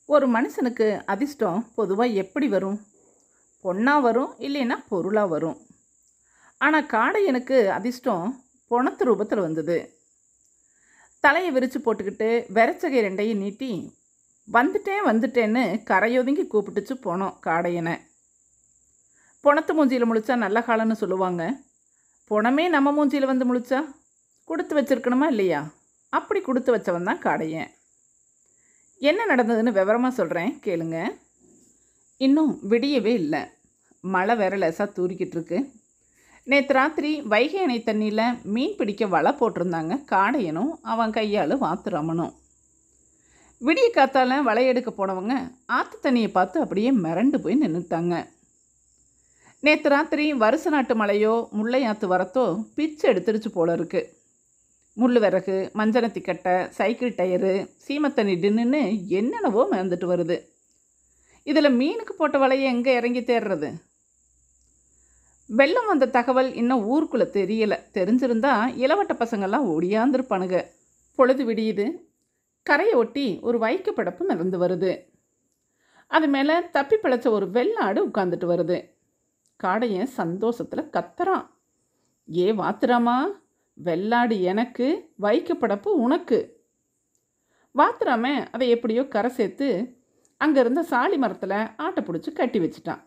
ஒரு மனுஷனுக்கு அதிர்ஷ்டம் பொதுவாக எப்படி வரும்? பொண்ணாக வரும், இல்லைன்னா பொருளாக வரும். ஆனால் காடையனுக்கு அதிர்ஷ்டம் பொணத்து ரூபத்தில் வந்தது. தலையை விரித்து போட்டுக்கிட்டு விரச்சகை ரெண்டையும் நீட்டி வந்துட்டேன்னு கரையொதுங்கி கூப்பிட்டுச்சு போனோம் காடையனை. பொணத்து மூஞ்சியில் முழிச்சா நல்ல காலம்னு சொல்லுவாங்க. பொணமே நம்ம மூஞ்சியில் வந்து முழிச்சா கொடுத்து வச்சிருக்கணுமா இல்லையா? அப்படி கொடுத்து வச்சவன் தான் காடையன். என்ன நடந்ததுன்னு விவரமாக சொல்கிறேன், கேளுங்க. இன்னும் விடியவே இல்லை. மழை வேற லேசாக தூரிக்கிட்டு இருக்கு. நேற்று ராத்திரி வைகை அணை தண்ணியில் மீன் பிடிக்க வலை போட்டிருந்தாங்க காடையனும் அவன் கையால் வாத்துராமனும். விடிய காத்தால் வலை எடுக்க போனவங்க ஆற்று தண்ணியை பார்த்து அப்படியே மிரண்டு போய் நின்றுட்டாங்க. நேற்று ராத்திரி வருச நாட்டு மழையோ முல்லை ஆற்று வரத்தோ பிச்சு எடுத்துடுச்சு போல இருக்கு. முள் விறகு, மஞ்சனத்தி கட்டை, சைக்கிள் டயரு, சீமத்தண்ணி டின்னுன்னு என்னென்னவோ மிதந்துட்டு வருது. இதில் மீனுக்கு போட்ட வலையை எங்கே இறங்கி தேடுறது? வெள்ளம் வந்த தகவல் இன்னும் ஊருக்குள்ளே தெரியலை. தெரிஞ்சிருந்தா இளவட்ட பசங்கள்லாம் ஒடியாந்துருப்பானுங்க. பொழுது விடியுது. கரையை ஒட்டி ஒரு வைக்க படப்பு நடந்து வருது. அது மேலே தப்பி பிழைச்ச ஒரு வெள்ளாடு உட்காந்துட்டு வருது. காடையன் சந்தோஷத்தில் கத்துறான். ஏ வாத்துராமா, வெள்ளாடு எனக்கு, வைக்கப்படப்பு உனக்கு. வாத்துராம அதை எப்படியோ கரை சேர்த்து அங்கே இருந்த சாலி மரத்தில் ஆட்டை பிடிச்சி கட்டி வச்சிட்டான்.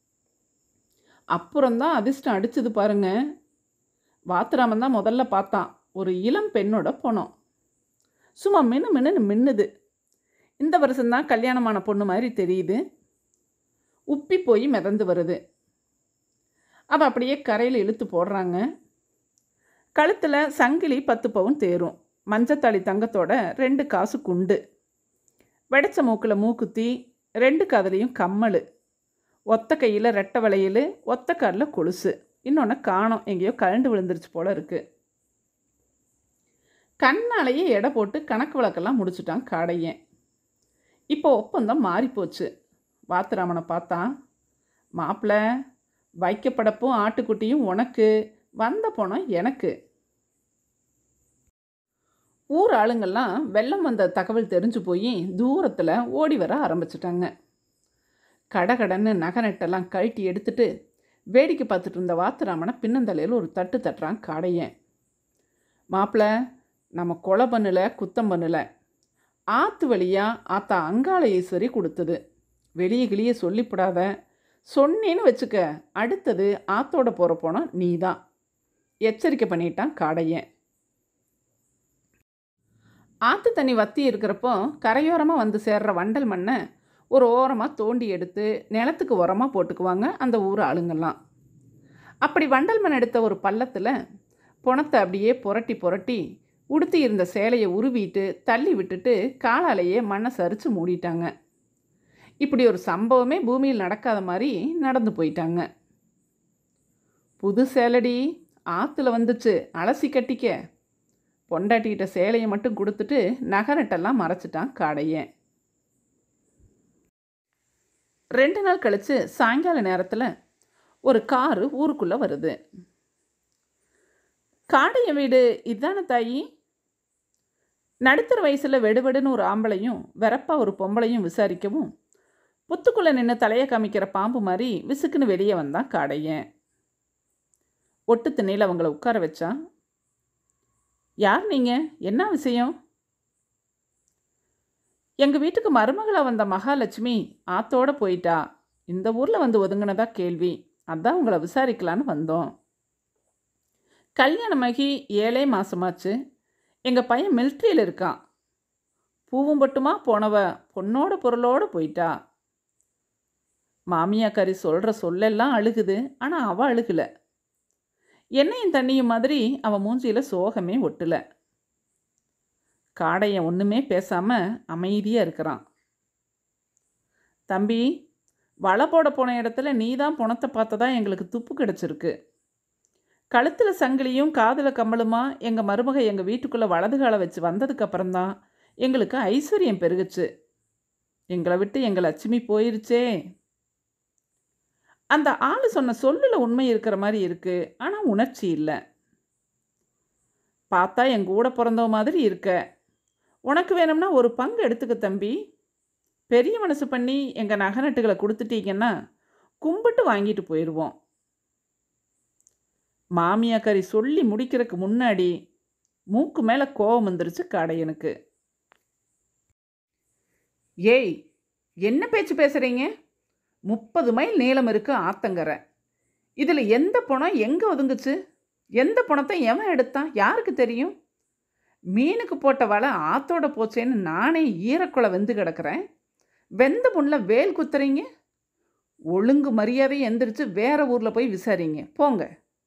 அப்புறம்தான் அதிர்ஷ்டம் அடிச்சது பாருங்க. வாத்துராமன் தான் முதல்ல பார்த்தான். ஒரு இளம் பெண்ணோட போனோம். சும்மா மின்னு மின்னுது. இந்த வருஷம்தான் கல்யாணமான பொண்ணு மாதிரி தெரியுது. உப்பி போய் மிதந்து வருது. அவள் அப்படியே கரையில் இழுத்து போடுறாங்க. கழுத்தில் சங்கிலி 10 பவுன் தேரும், மஞ்சத்தாளி தங்கத்தோட 2 காசு குண்டு, வெடைச்ச மூக்கில் மூக்குத்தி, 2 காதுலையும் கம்மல், ஒத்த கையில் ரெட்டை வளையல், ஒத்த காலில் கொலுசு. இன்னொன்று காணோம், எங்கேயோ கழண்டு விழுந்துருச்சு போல இருக்குது. கண்ணாலேயே எடை போட்டு கணக்கு வழக்கெல்லாம் முடிச்சுட்டான் காடையன். இப்போ ஒப்பந்தம் மாறிப்போச்சு. வாத்துராமனை பார்த்தான். மாப்பிள்ள, வைக்கப்படப்பும் ஆட்டுக்குட்டியும் உனக்கு, வந்த போனோம் எனக்கு. ஊர் ஆளுங்கள்லாம் வெள்ளம் வந்த தகவல் தெரிஞ்சு போய் தூரத்தில் ஓடி வர ஆரம்பிச்சிட்டாங்க. கடகடன்னு நகை நட்டெல்லாம் கழட்டி எடுத்துட்டு வேடிக்கை பார்த்துட்டு இருந்த வாத்துராமனை பின்னந்தலையில் ஒரு தட்டு தட்டுறான் காடையன். மாப்பிள்ள, நம்ம கொலை பண்ணலை, குத்தம் பண்ணலை. ஆற்று வழியாக ஆத்தா அங்காள ஈஸ்வரி கொடுத்தது. வெளியே கிளியே சொல்லிவிடாத. சொன்னேன்னு வச்சுக்க, அடுத்தது ஆத்தோட போகிற போனால் நீ தான். எச்சரிக்கை பண்ணிட்டான் காடையன். ஆற்று தண்ணி வற்றி இருக்கிறப்போ கரையோரமாக வந்து சேர்ற வண்டல் மண்ணை ஒரு ஓரமாக தோண்டி எடுத்து நிலத்துக்கு உரமாக போட்டுக்குவாங்க அந்த ஊர் ஆளுங்கள்லாம். அப்படி வண்டல் மண் எடுத்த ஒரு பள்ளத்தில் பொணத்தை அப்படியே புரட்டி உடுத்தி இருந்த சேலையை உருவிட்டு தள்ளி விட்டுட்டு காலாலேயே மண்ணை சரித்து மூடிட்டாங்க. இப்படி ஒரு சம்பவமே பூமியில் நடக்காத மாதிரி நடந்து போயிட்டாங்க. புது சேலடி ஆற்றுல வந்துச்சு, அலசி கட்டிக்க. பொண்டாட்டிக்கிட்ட சேலையை மட்டும் கொடுத்துட்டு நகரட்டெல்லாம் மறைச்சிட்டான் காடையன். 2 நாள் கழித்து சாயங்கால நேரத்தில் ஒரு காரு ஊருக்குள்ளே வருது. காடையன் வீடு இதுதானே தாயி? நடுத்தர வயசில் வெடுவெடுன்னு ஒரு ஆம்பளையும் வெறப்பா ஒரு பொம்பளையும் விசாரிக்கவும் புத்துக்குள்ளே நின்று தலையை காமிக்கிற பாம்பு மாதிரி விசுக்குன்னு வெளியே வந்தான் காடையன். ஒட்டு திண்ணையில் அவங்கள உட்கார வச்சான். யார் நீங்கள்? என்ன விஷயம்? எங்கள் வீட்டுக்கு மருமகளாக வந்த மகாலட்சுமி ஆத்தோட போயிட்டா. இந்த ஊரில் வந்து ஒதுங்கினதா கேள்வி. அதான் உங்களை விசாரிக்கலான்னு வந்தோம். கல்யாணமாகி 7 மாதமாச்சு. எங்கள் பையன் மிலிட்ரியில் இருக்கான். பூவும் பட்டுமா போனவ பொண்ணோட பொருளோடு போயிட்டா. மாமியாக்காரி சொல்கிற சொல்லெல்லாம் அழுகுது. ஆனால் அவள் அழுகலை. எண்ணெயும் தண்ணியும் மாதிரி அவன் மூஞ்சியில் சோகமே ஒட்டலை. காடையன் ஒன்றுமே பேசாமல் அமைதியாக இருக்கிறான். தம்பி, வலை போட போன இடத்துல நீ தான் பணத்தை பார்த்ததா எங்களுக்கு துப்பு கிடச்சிருக்கு. கழுத்தில் சங்கிலியும் காதில் கம்மலுமா எங்கள் மருமக எங்கள் வீட்டுக்குள்ளே வலது காலை வச்சு வந்ததுக்கப்புறம்தான் எங்களுக்கு ஐஸ்வர்யம் பெருகுச்சு. எங்களை விட்டு எங்கள் லட்சுமி போயிருச்சே. அந்த ஆள் சொன்ன சொல்லில் உண்மை இருக்கிற மாதிரி இருக்குது, ஆனால் உணர்ச்சி இல்லை. பார்த்தா என் கூட பிறந்தவ மாதிரி இருக்க. உனக்கு வேணும்னா ஒரு பங்கு எடுத்துக்க தம்பி. பெரிய மனசு பண்ணி எங்கள் நகை நட்டுகளை கொடுத்துட்டீங்கன்னா கும்பிட்டு வாங்கிட்டு போயிடுவோம். மாமியாக்காரி சொல்லி முடிக்கிறதுக்கு முன்னாடி மூக்கு மேலே கோபம் வந்துருச்சு காடையனுக்கு. ஏய், என்ன பேச்சு பேசுகிறீங்க? 30 மைல் நீளம் இருக்கு ஆத்தங்கரை. இதில் எந்த பணம் எங்கே ஒதுங்குச்சு? எந்த பணத்தை எவன் எடுத்தான்? யாருக்கு தெரியும்? மீனுக்கு போட்ட வலை ஆத்தோட போச்சேன்னு நானே ஈரக்குலை வெந்து கிடக்கிறேன். வெந்த புண்ணில் வேல் குத்துறீங்க. ஒழுங்கு மரியாதையை எந்திரிச்சு வேற ஊரில் போய் விசாரிங்க போங்க.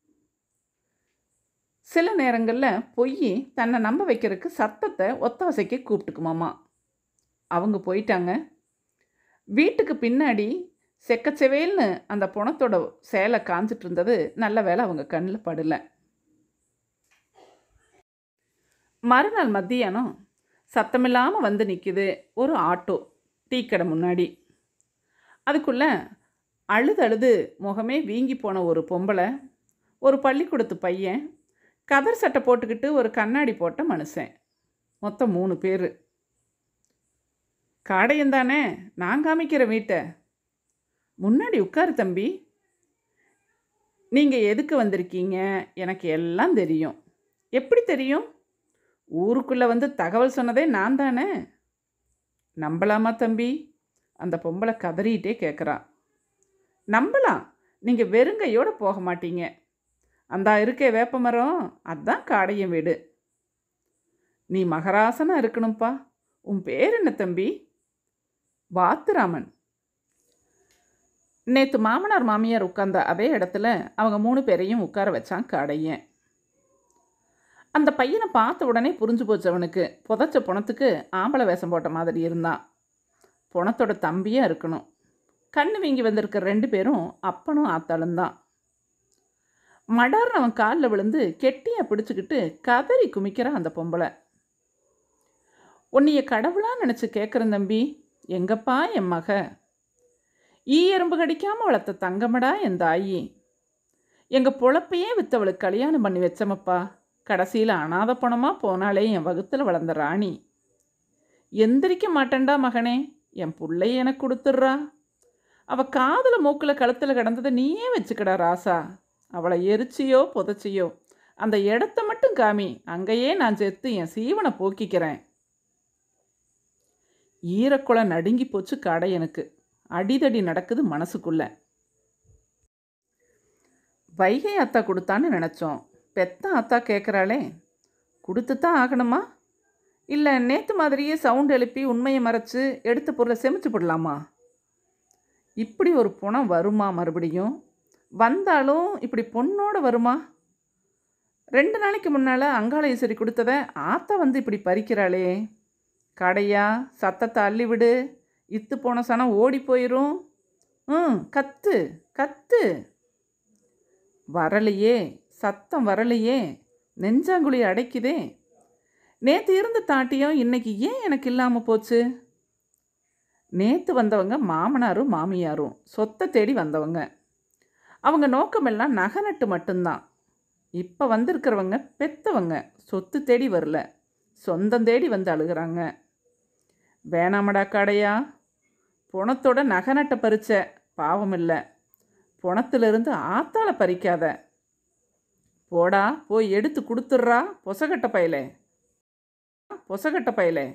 சில நேரங்களில் பொய் தன்னை நம்ப வைக்கிறதுக்கு சத்தத்தை ஒத்தாசைக்கு கூப்பிட்டுக்குமாமா. அவங்க போயிட்டாங்க. வீட்டுக்கு பின்னாடி செக்கச்செவேல்னு அந்த பணத்தோட சேலை காஞ்சிட்டு இருந்தது. நல்ல வேலை அவங்க கண்ணில் படலை. மறுநாள் மத்தியானம் சத்தமில்லாமல் வந்து நிற்கிது ஒரு ஆட்டோ டீ கடை முன்னாடி. அதுக்குள்ளே அழுது முகமே வீங்கி போன ஒரு பொம்பளை, ஒரு பள்ளிக்கூடத்து பையன், கதர் சட்டை போட்டுக்கிட்டு ஒரு கண்ணாடி போட்ட மனுஷன், மொத்தம் 3 பேர். காடையந்தானே, நான் காமிக்கிற வீட்டை. முன்னாடி உட்காரு தம்பி. நீங்கள் எதுக்கு வந்திருக்கீங்க? எனக்கு எல்லாம் தெரியும். எப்படி தெரியும்? ஊருக்குள்ளே வந்து தகவல் சொன்னதே நான் தானே. நம்பலாமா தம்பி? அந்த பொம்பளை கதறிகிட்டே கேட்குறா. நம்பலாம், நீங்கள் வெறுங்கையோடு போக மாட்டீங்க. அந்த இருக்கே வேப்ப மரம், அதுதான் காடையன் வீடு. நீ மகராசனாக இருக்கணும்ப்பா. உன் பேர் என்ன தம்பி? வாத்துராமன். நேற்று மாமனார் மாமியார் உட்கார்ந்த அதே இடத்துல அவங்க 3 பேரையும் உட்கார வச்சான் காடையன். அந்த பையனை பார்த்த உடனே புரிஞ்சு போச்சு அவனுக்கு. புதைச்ச பணத்துக்கு ஆம்பளை வேஷம் போட்ட மாதிரி இருந்தான். பணத்தோட தம்பியாக இருக்கணும். கண்ணு வீங்கி வந்திருக்கிற 2 பேரும் அப்பனும் ஆத்தாளும் தான். மடார்னு அவன் காலில் விழுந்து கெட்டியாக பிடிச்சிக்கிட்டு கதறி குமிக்கிறான் அந்த பொம்பளை. உன்னைய கடவுளாக நினச்சி கேட்குறேன் தம்பி. எங்கப்பா என் மக? ஈ எறும்பு கடிக்காமல் வளர்த்த தங்கமடா என் தாயி. எங்கள் பொழப்பையே விற்றவளுக்கு கல்யாணம் பண்ணி வச்சமப்பா. கடைசியில் அனாத பணமாக போனாலே என் வகுத்தில் வளர்ந்த ராணி. எந்திரிக்க மாட்டேன்டா மகனே, என் பிள்ளைய எனக்கு கொடுத்துட்றா. அவள் காதில் மூக்கில் கழுத்தில் கிடந்ததை நீயே வச்சுக்கடா ராசா. அவளை எரிச்சியோ புதைச்சியோ அந்த இடத்த மட்டும் காமி, அங்கேயே நான் செத்து என் சீவனை போக்கிக்கிறேன். ஈரக்குலை நடுங்கி போச்சு காடையனுக்கு. அடிதடி நடக்குது மனசுக்குள்ள. வைகை அத்தா கொடுத்தான்னு நினச்சோம். பெத்த அத்தா கேட்குறாளே, கொடுத்துத்தான் ஆகணுமா? இல்லை நேற்று மாதிரியே சவுண்ட் எழுப்பி உண்மையை மறைச்சு எடுத்த பொருளை செமிச்சு போடலாமா? இப்படி ஒரு பணம் வருமா? மறுபடியும் வந்தாலும் இப்படி பொண்ணோட வருமா? 2 நாளைக்கு முன்னால் அங்காள ஈஸ்வரி கொடுத்தத ஆத்தா வந்து இப்படி பறிக்கிறாளே. கடையா, சத்தத்தை அள்ளிவிடு. இத்து போன சனம் ஓடி போயிடும். கத்து கத்து. வரலையே, சத்தம் வரலையே. நெஞ்சாங்குழி அடைக்குதே. நேற்று இருந்த தாட்டியம் இன்னைக்கு ஏன் எனக்கு இல்லாமல் போச்சு? நேற்று வந்தவங்க மாமனாரும் மாமியாரும் சொத்தை தேடி வந்தவங்க. அவங்க நோக்கமெல்லாம் நகை நட்டு மட்டும்தான். இப்போ வந்திருக்கிறவங்க பெத்தவங்க. சொத்து தேடி வரல, சொந்தம் தேடி வந்து அழுகிறாங்க. வேணாமடா காடையா, பணத்தோட நகை நட்டை பறிச்ச பாவம் இல்லை. பணத்திலிருந்து ஆத்தால பறிக்காத. போடா, போய் எடுத்து கொடுத்துட்றா பொசகட்ட பயலே, பொசகட்ட பயலே.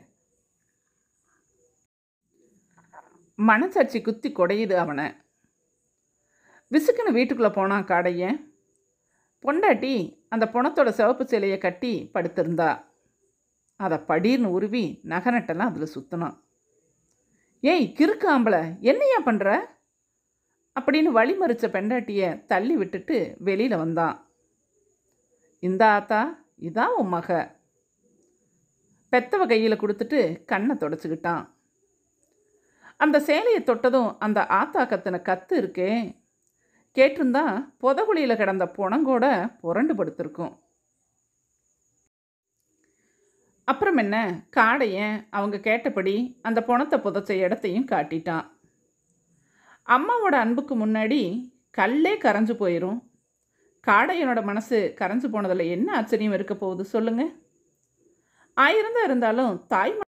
மனச்சாட்சி குத்தி கொடையுது அவனை. விசுக்குன்னு வீட்டுக்குள்ளே போனான் காடையன். பொண்டாட்டி அந்த பணத்தோட சிவப்பு சிலையை கட்டி படுத்திருந்தா. அதை படீர்னு உருவி நகை நட்டெல்லாம் அதில் சுற்றினான். ஏய் கிறுக்கு ஆம்பளை, என்னையா பண்ணுற அப்படின்னு வழிமறிச்ச பெண்டாட்டியை தள்ளி விட்டுட்டு வெளியில் வந்தான். இந்த ஆத்தா, இதான் உன் மக. பெத்தவ கையில் கொடுத்துட்டு கண்ணை தொடச்சிக்கிட்டான். அந்த சேலையை தொட்டதும் அந்த ஆத்தா கத்தின கத்து இருக்கே, கேட்டிருந்தா புதகுழியில் கிடந்த புணங்கோட புரண்டு படுத்திருக்கும். அப்புறம் என்ன, காடையன் அவங்க கேட்டபடி அந்த பணத்தை புதைச்ச இடத்தையும் காட்டிட்டான். அம்மாவோட அன்புக்கு முன்னாடி கல்லே கரைஞ்சு போயிடும். காடையனோட மனசு கரைஞ்சு போனதில் என்ன ஆச்சரியம் இருக்க போகுது சொல்லுங்க? 1000 இருந்தாலும் தாய்